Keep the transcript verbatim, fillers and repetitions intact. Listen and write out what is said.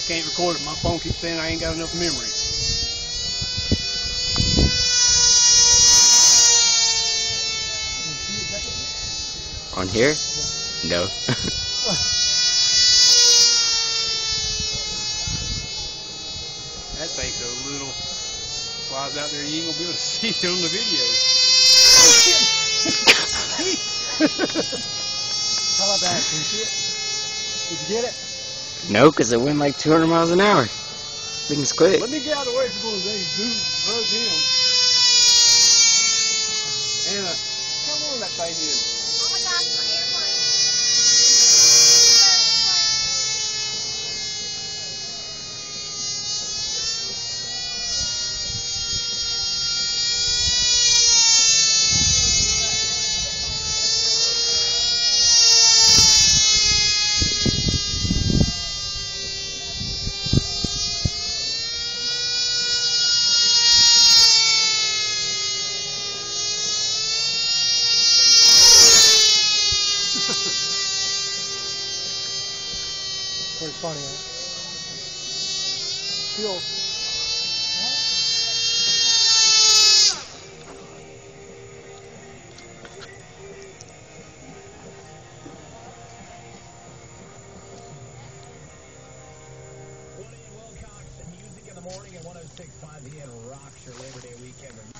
can't record it. My phone keeps saying I ain't got enough memory. On here? No. That thing's so little. Flies out there, you ain't gonna be able to see it on the videos. How about that? Can you see it? Did you get it? No, because it went like two hundred miles an hour. Things quick. Let me get out of the way if you're going to buzz him. Anna, how long that thing is? Oh my gosh, my airplane. Pretty funny, huh? Feel. Woody and Wilcox, music in the morning at one oh six point five. He and rocks your Labor Day weekend.